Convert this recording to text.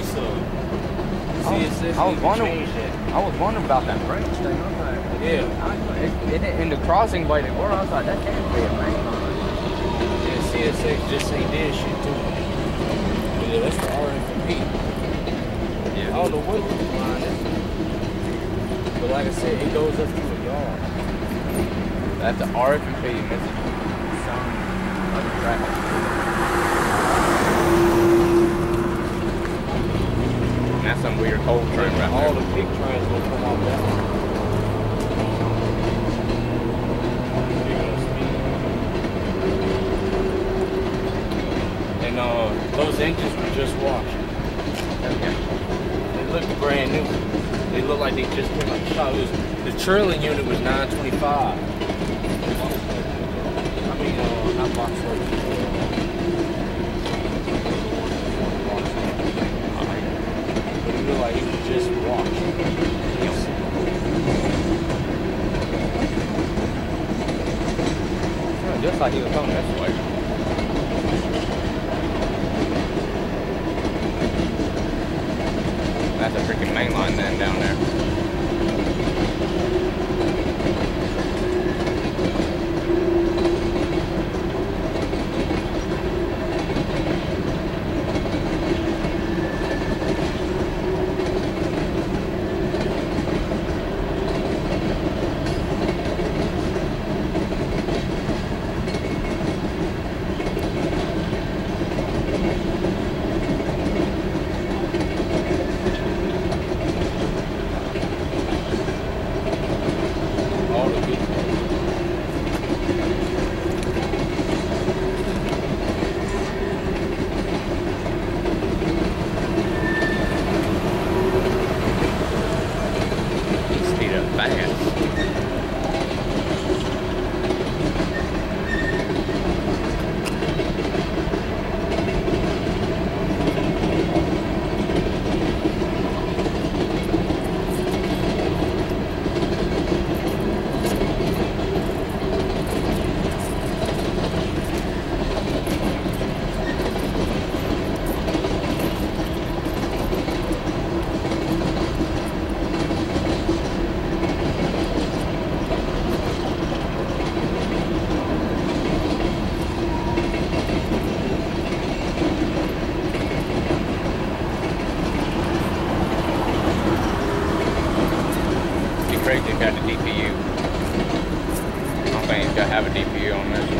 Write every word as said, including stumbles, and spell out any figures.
Sub. C S X I was wondering. that. I was wondering about that branch thing. I was like, Yeah. I, it, it, in the crossing way they were, I was like, that can't be a main line. Yeah, C S X just ain't did shit too. Yeah, that's the R F and P. Yeah. I don't know what the line is. But like I said, it goes up to a yard. That's the R F and P. That's some other track. That's some weird coal train right All there. the big trains will come off that one. And uh, those engines were just washed. Okay. They look brand new. They look like they just came out the shop. It was, the trailing unit was nine twenty-five. I mean, uh, not box work. But it looked like it was just washed. Yeah, just like he was coming this way. That's a freaking main line then down there. Crazy got the D P U. I don't think he's got to have a D P U on this.